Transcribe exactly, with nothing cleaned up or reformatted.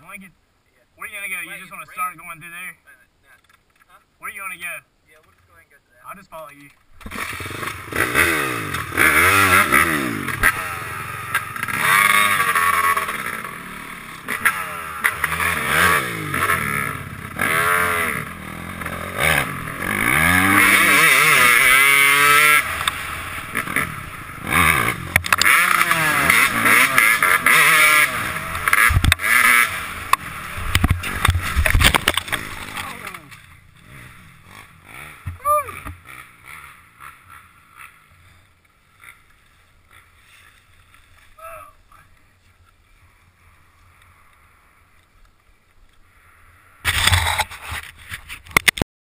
Lincoln, yeah. Where are you gonna go? You just want to start going through there? Huh? Where are you gonna go? Yeah, we'll just go ahead and go to that. I'll just follow you.